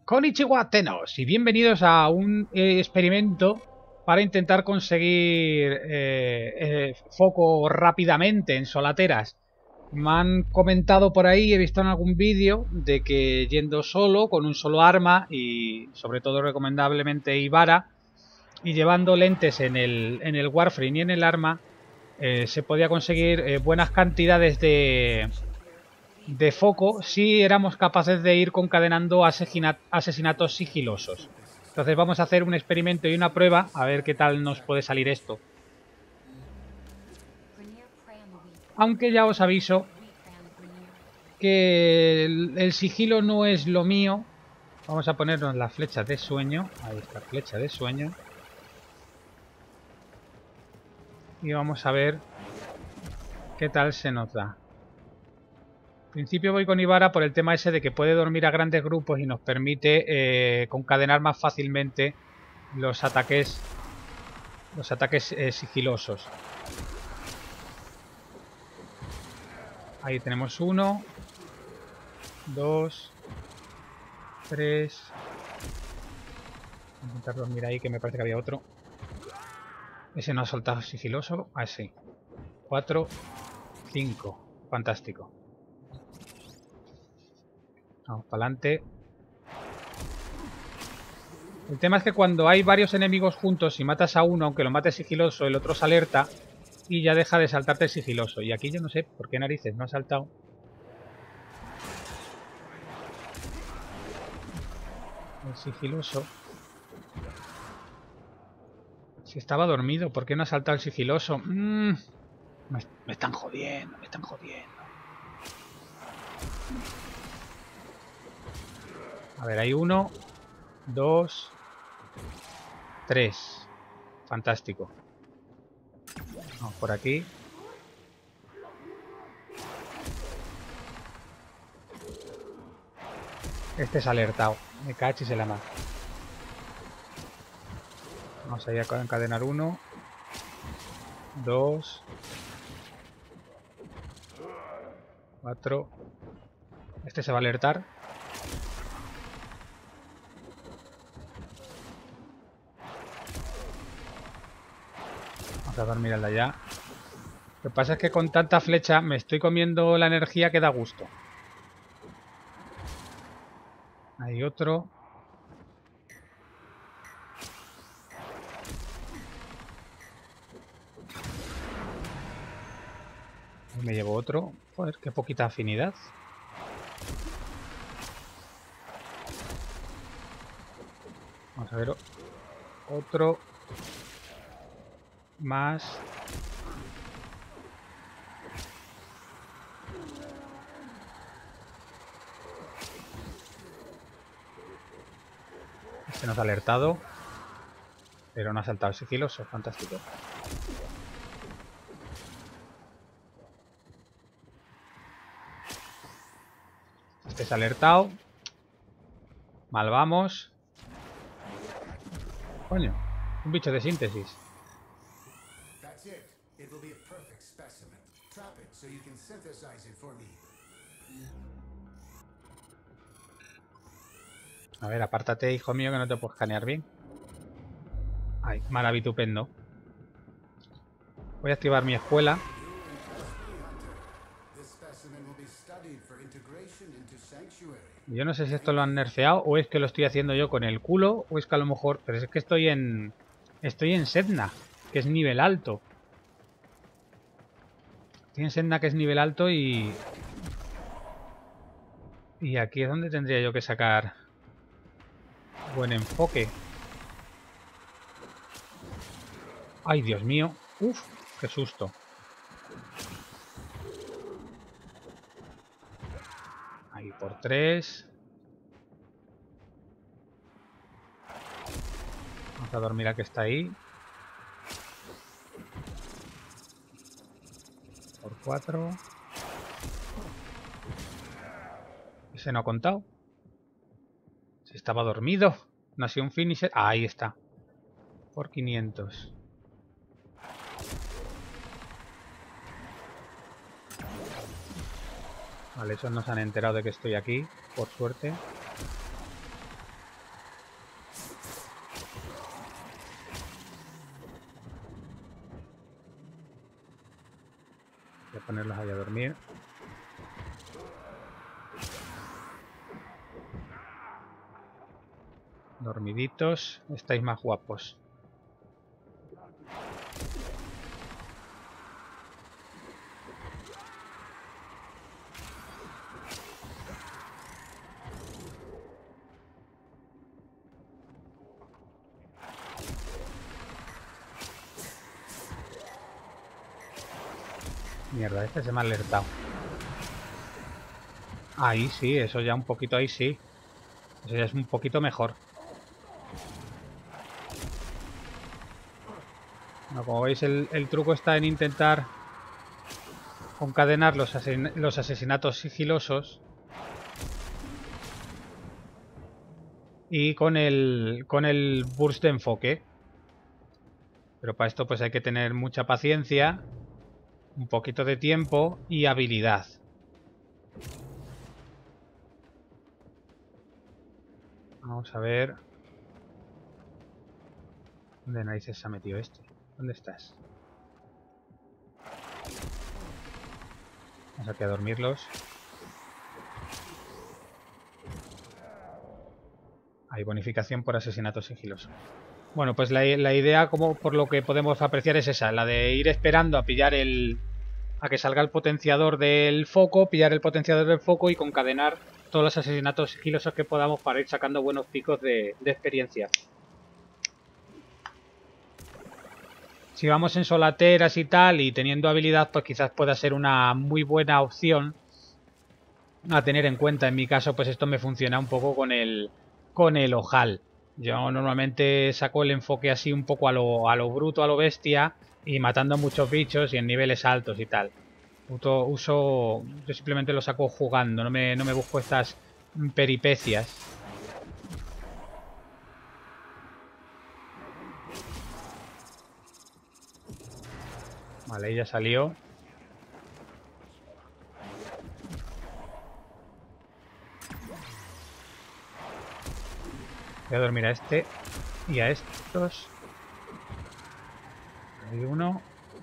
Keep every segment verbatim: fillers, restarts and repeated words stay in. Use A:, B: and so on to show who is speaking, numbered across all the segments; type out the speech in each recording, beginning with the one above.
A: Konnichiwa Tenos y bienvenidos a un eh, experimento para intentar conseguir eh, eh, foco rápidamente en solateras. Me han comentado por ahí, he visto en algún vídeo, de que yendo solo, con un solo arma y sobre todo recomendablemente Ibara, y llevando lentes en el, en el Warframe y en el arma, eh, se podía conseguir eh, buenas cantidades de, de foco si éramos capaces de ir concadenando asesinatos sigilosos. Entonces vamos a hacer un experimento y una prueba a ver qué tal nos puede salir esto. Aunque ya os aviso que el, el sigilo no es lo mío. Vamos a ponernos la flecha de sueño. Ahí está, flecha de sueño. Y vamos a ver qué tal se nos da. En principio voy con Ibara por el tema ese de que puede dormir a grandes grupos y nos permite eh, concadenar más fácilmente los ataques los ataques eh, sigilosos. Ahí tenemos uno, dos, tres. Voy a intentar dormir ahí, que me parece que había otro. Ese no ha soltado sigiloso. Ah, sí. Cuatro, cinco. Fantástico. Vamos para adelante. El tema es que cuando hay varios enemigos juntos, si matas a uno, aunque lo mates sigiloso, el otro se alerta y ya deja de saltarte el sigiloso. Y aquí yo no sé por qué narices no ha saltado. El sigiloso. Si estaba dormido, ¿por qué no ha saltado el sigiloso? Mm, me, me están jodiendo, me están jodiendo. A ver, hay uno, dos, tres. Fantástico. Vamos por aquí. Este es alertado. Me cachis en la mano. Vamos a ir a encadenar uno, dos, cuatro. Este se va a alertar. Vamos a dormir al de allá. Lo que pasa es que con tanta flecha me estoy comiendo la energía que da gusto. Hay otro. Me llevo otro. Joder, qué poquita afinidad. Vamos a ver otro. Más. Este nos ha alertado. Pero no ha saltado el sigiloso. Fantástico. Este se ha alertado. Mal vamos. Coño, un bicho de síntesis. A ver, apártate, hijo mío, que no te puedo escanear bien. Ay, maravitupendo. Voy a activar mi escuela. Yo no sé si esto lo han nerfeado o es que lo estoy haciendo yo con el culo o es que a lo mejor... Pero es que estoy en... Estoy en Sedna, que es nivel alto. Estoy en Sedna, que es nivel alto y... Y aquí es donde tendría yo que sacar buen enfoque. Ay, Dios mío. Uf, qué susto. Ahí por tres. Vamos a dormir a que está ahí. Por cuatro. Ese no ha contado. Si estaba dormido. No ha sido un finisher. Ah, ahí está. Por quinientos. Vale, esos no se han enterado de que estoy aquí, por suerte. ponerlos ahí a dormir. Dormiditos, estáis más guapos. Mierda, este se me ha alertado. Ahí sí, eso ya un poquito, ahí sí. Eso ya es un poquito mejor. Bueno, como veis, el, el truco está en intentar concadenar los, asesin los asesinatos sigilosos. Y con el, con el burst de enfoque. Pero para esto pues hay que tener mucha paciencia, un poquito de tiempo y habilidad. Vamos a ver. ¿Dónde narices se ha metido este? ¿Dónde estás? Vamos aquí a dormirlos. Hay bonificación por asesinato sigiloso. Bueno, pues la, la idea, como por lo que podemos apreciar, es esa, la de ir esperando a pillar el... a que salga el potenciador del foco, pillar el potenciador del foco y concadenar todos los asesinatos sigilosos que podamos para ir sacando buenos picos de, de experiencia. Si vamos en solateras y tal, y teniendo habilidad, pues quizás pueda ser una muy buena opción a tener en cuenta. En mi caso, pues esto me funciona un poco con el, con el ojal. Yo normalmente saco el enfoque así un poco a lo, a lo bruto, a lo bestia, y matando muchos bichos y en niveles altos y tal. Uso, uso yo simplemente lo saco jugando, no me, no me busco estas peripecias. Vale, ya salió. Voy a dormir a este y a estos. Hay uno.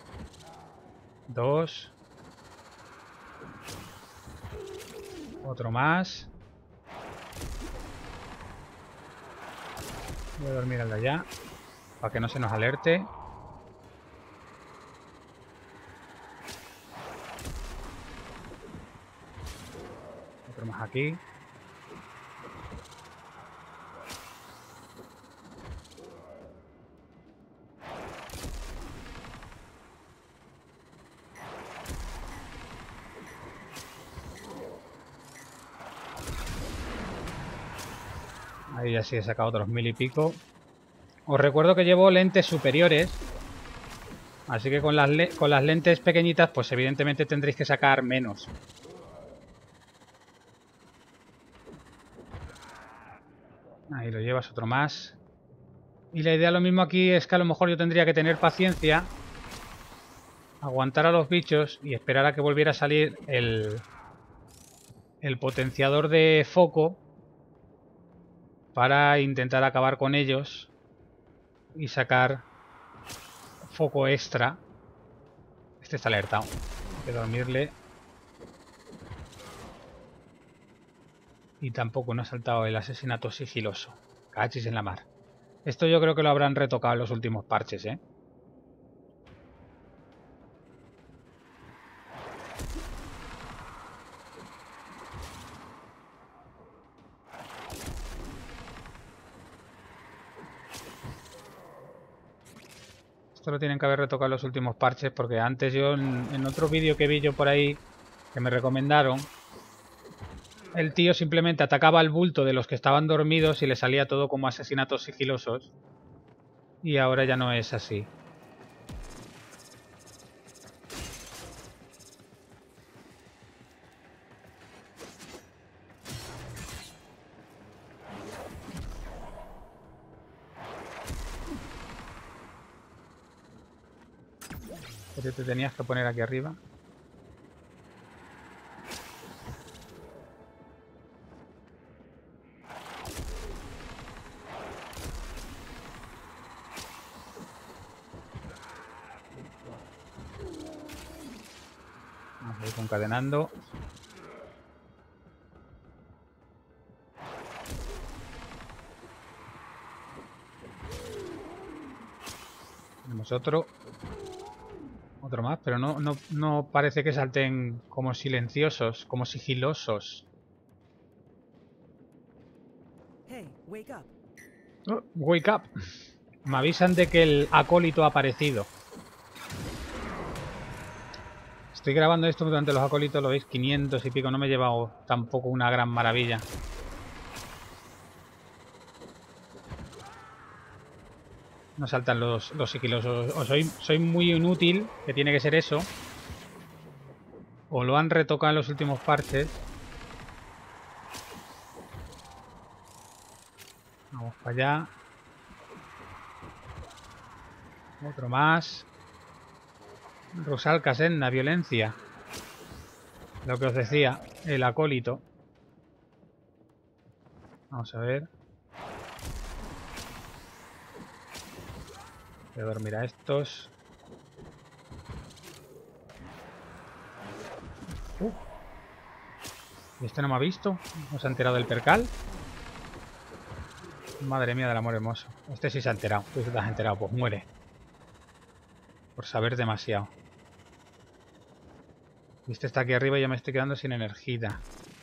A: Dos. Otro más. Voy a dormir al de allá, para que no se nos alerte. Otro más aquí. Ahí ya sí he sacado otros mil y pico. Os recuerdo que llevo lentes superiores. Así que con las, con las lentes pequeñitas, pues evidentemente tendréis que sacar menos. Ahí lo llevas, otro más. Y la idea lo mismo aquí es que a lo mejor yo tendría que tener paciencia, aguantar a los bichos y esperar a que volviera a salir el, el potenciador de foco para intentar acabar con ellos y sacar foco extra. Este está alertado. Hay que dormirle. Y tampoco no ha saltado el asesinato sigiloso. Cachis en la mar. Esto yo creo que lo habrán retocado en los últimos parches, ¿eh? Esto lo tienen que haber retocado en los últimos parches, porque antes yo, en, en otro vídeo que vi yo por ahí, que me recomendaron, el tío simplemente atacaba al bulto de los que estaban dormidos y le salía todo como asesinatos sigilosos. Y ahora ya no es así. Pero te tenías que poner aquí arriba. Voy concadenando. Tenemos otro. Otro más, pero no, no, no parece que salten como silenciosos, como sigilosos.
B: Hey, wake up.
A: Oh, wake up. Me avisan de que el acólito ha aparecido. Estoy grabando esto durante los acólitos, lo veis, quinientos y pico. No me he llevado tampoco una gran maravilla. No saltan los, los sigilosos. O soy, soy muy inútil, que tiene que ser eso. O lo han retocado en los últimos parches. Vamos para allá. Otro más. Rusalka Senna, violencia. Lo que os decía, el acólito. Vamos a ver. Voy a dormir a estos. Uh. ¿Y este no me ha visto? ¿No se ha enterado del percal? Madre mía del amor hermoso. Este sí se ha enterado. Tú te has enterado, pues muere. Por saber demasiado. Y este está aquí arriba y ya me estoy quedando sin energía.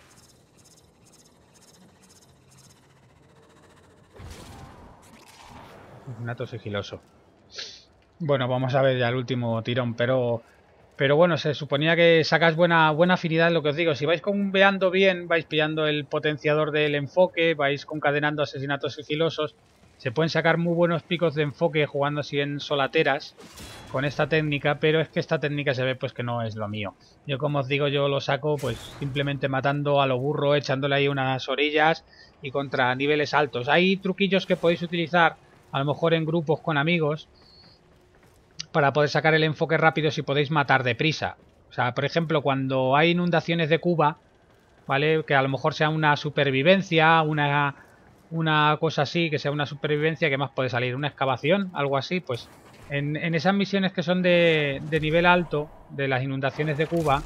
A: Nato sigiloso. Bueno, vamos a ver ya el último tirón, pero... Pero bueno, se suponía que sacas buena, buena afinidad, lo que os digo. Si vais conveando bien, vais pillando el potenciador del enfoque, vais concadenando asesinatos sigilosos. Se pueden sacar muy buenos picos de enfoque jugando así en solateras con esta técnica, pero es que esta técnica se ve pues que no es lo mío. Yo, como os digo, yo lo saco pues simplemente matando a lo burro, echándole ahí unas orillas y contra niveles altos. Hay truquillos que podéis utilizar, a lo mejor en grupos con amigos, para poder sacar el enfoque rápido si podéis matar deprisa. O sea, por ejemplo, cuando hay inundaciones de Cuba, ¿vale? Que a lo mejor sea una supervivencia, una, una cosa así, que sea una supervivencia, ¿qué más puede salir? Una excavación, algo así, pues en, en esas misiones que son de, de nivel alto, de las inundaciones de Cuba,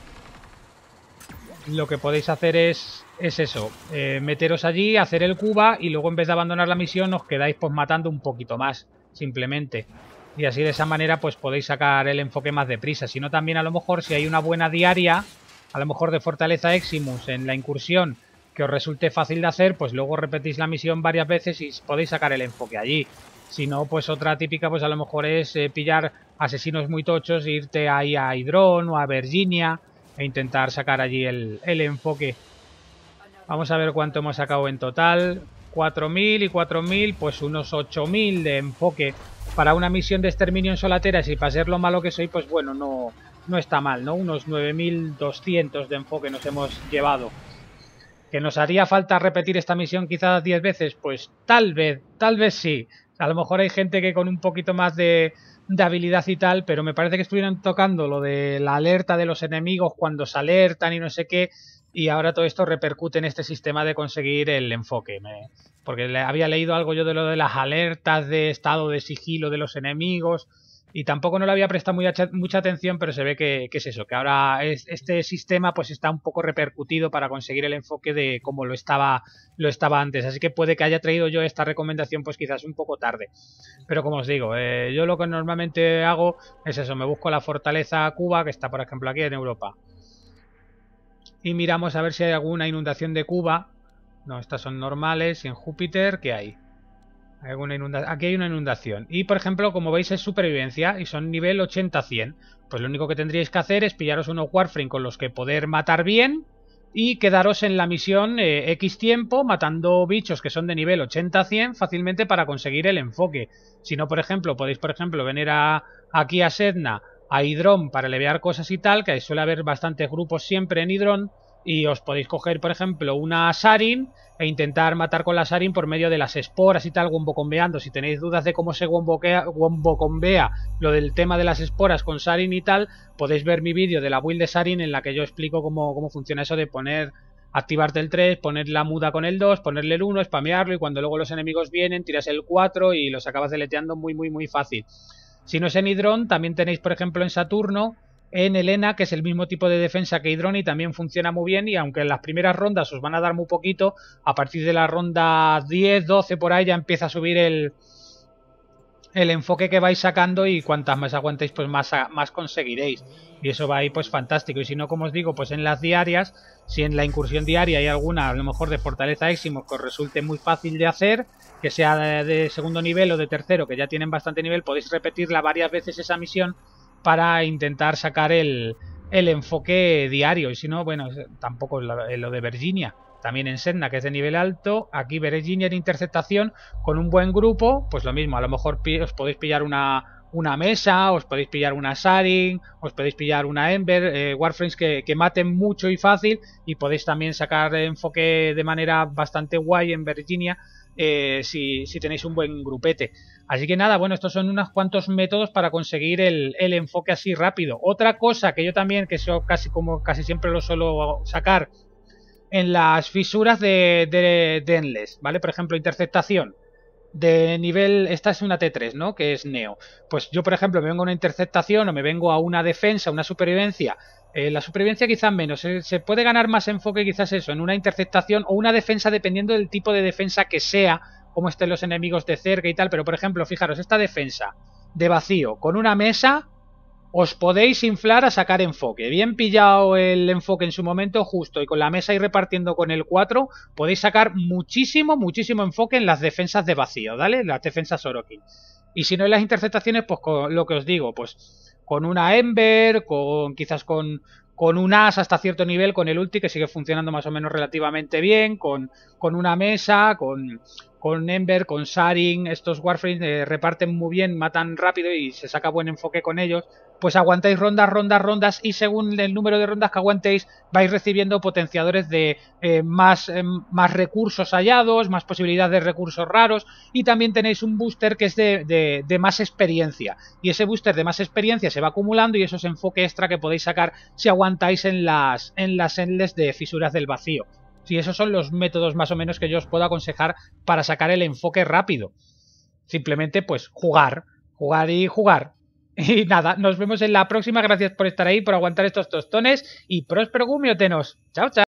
A: lo que podéis hacer es, es eso, eh, meteros allí, hacer el Cuba y luego en vez de abandonar la misión os quedáis pues matando un poquito más, simplemente. Y así de esa manera pues podéis sacar el enfoque más deprisa. Si no, también a lo mejor si hay una buena diaria, a lo mejor de Fortaleza Eximus en la incursión, que os resulte fácil de hacer, pues luego repetís la misión varias veces y podéis sacar el enfoque allí. Si no, pues otra típica pues a lo mejor es eh, pillar asesinos muy tochos e irte ahí a Hydron o a Virginia e intentar sacar allí el, el enfoque. Vamos a ver cuánto hemos sacado en total. cuatro mil y cuatro mil, pues unos ocho mil de enfoque. Para una misión de exterminio en solateras y para ser lo malo que soy, pues bueno, no, no está mal, ¿no? Unos nueve mil doscientos de enfoque nos hemos llevado. ¿Que nos haría falta repetir esta misión quizás diez veces? Pues tal vez, tal vez sí. A lo mejor hay gente que con un poquito más de, de habilidad y tal, pero me parece que estuvieron tocando lo de la alerta de los enemigos cuando se alertan y no sé qué, y ahora todo esto repercute en este sistema de conseguir el enfoque. Me, porque le, había leído algo yo de lo de las alertas de estado de sigilo de los enemigos y tampoco no le había prestado mucha, mucha atención, pero se ve que, que es eso, que ahora es, este sistema pues está un poco repercutido para conseguir el enfoque de como lo estaba, lo estaba antes. Así que puede que haya traído yo esta recomendación pues quizás un poco tarde. Pero como os digo, eh, yo lo que normalmente hago es eso, me busco la fortaleza Cuba, que está por ejemplo aquí en Europa. Y miramos a ver si hay alguna inundación de Cuba. No, estas son normales. Y en Júpiter, ¿qué hay? ¿Hay alguna inundación? Aquí hay una inundación. Y por ejemplo, como veis es supervivencia y son nivel ochenta a cien. Pues lo único que tendríais que hacer es pillaros unos Warframe con los que poder matar bien y quedaros en la misión eh, X tiempo matando bichos que son de nivel ochenta a cien fácilmente para conseguir el enfoque. Si no, por ejemplo, podéis por ejemplo venir a, aquí a Sedna, a Hydron para levear cosas y tal, que suele haber bastantes grupos siempre en Hydron, y os podéis coger, por ejemplo, una Sarin e intentar matar con la Sarin por medio de las esporas y tal, wombocombeando. Si tenéis dudas de cómo se wombocombea lo del tema de las esporas con Sarin y tal, podéis ver mi vídeo de la build de Sarin en la que yo explico cómo, cómo funciona eso de poner, activarte el tres, poner la muda con el dos, ponerle el uno, spamearlo y cuando luego los enemigos vienen tiras el cuatro y los acabas deleteando muy muy muy fácil. Si no es en Hydron, también tenéis por ejemplo en Saturno en Elena, que es el mismo tipo de defensa que Hydron y también funciona muy bien, y aunque en las primeras rondas os van a dar muy poquito, a partir de la ronda diez, doce por ahí ya empieza a subir el, el enfoque que vais sacando, y cuantas más aguantéis pues más, más conseguiréis, y eso va ahí pues fantástico. Y si no, como os digo, pues en las diarias, si en la incursión diaria hay alguna a lo mejor de Fortaleza Éximo que os resulte muy fácil de hacer, que sea de, de segundo nivel o de tercero, que ya tienen bastante nivel, podéis repetirla varias veces esa misión para intentar sacar el, el enfoque diario. Y si no, bueno, tampoco es lo, lo de Virginia. También en Sedna, que es de nivel alto. Aquí Virginia en interceptación con un buen grupo, pues lo mismo. A lo mejor os podéis pillar una, una mesa, os podéis pillar una Sarin, os podéis pillar una Ember, eh, Warframes que, que maten mucho y fácil, y podéis también sacar enfoque de manera bastante guay en Virginia, eh, si, si tenéis un buen grupete. Así que nada, bueno, estos son unos cuantos métodos para conseguir el, el enfoque así rápido. Otra cosa que yo también, que eso casi como casi siempre lo suelo sacar en las fisuras de, de, de Endless, ¿vale? Por ejemplo, interceptación de nivel, esta es una T tres, ¿no? Que es Neo. Pues yo, por ejemplo, me vengo a una interceptación o me vengo a una defensa, una supervivencia. Eh, la supervivencia quizás menos, se, se puede ganar más enfoque quizás eso, en una interceptación o una defensa, dependiendo del tipo de defensa que sea, cómo estén los enemigos de cerca y tal. Pero por ejemplo, fijaros, esta defensa de vacío con una mesa, os podéis inflar a sacar enfoque. Bien pillado el enfoque en su momento justo y con la mesa y repartiendo con el cuatro, podéis sacar muchísimo, muchísimo enfoque en las defensas de vacío, ¿vale? Las defensas Orokin. Y si no en las interceptaciones, pues con lo que os digo, pues con una Ember, con quizás con, con un As hasta cierto nivel, con el ulti que sigue funcionando más o menos relativamente bien, con, con una mesa, con, con Ember, con Sarin. Estos Warframes eh, reparten muy bien, matan rápido y se saca buen enfoque con ellos. Pues aguantáis rondas, rondas, rondas, y según el número de rondas que aguantéis vais recibiendo potenciadores de eh, más, eh, más recursos hallados, más posibilidades de recursos raros, y también tenéis un booster que es de, de, de más experiencia, y ese booster de más experiencia se va acumulando y eso es enfoque extra que podéis sacar si aguantáis en las, en las endless de fisuras del vacío. Sí, esos son los métodos más o menos que yo os puedo aconsejar para sacar el enfoque rápido. Simplemente pues jugar, jugar y jugar. Y nada, nos vemos en la próxima. Gracias por estar ahí, por aguantar estos tostones, y próspero gumiotenos. Chao, chao.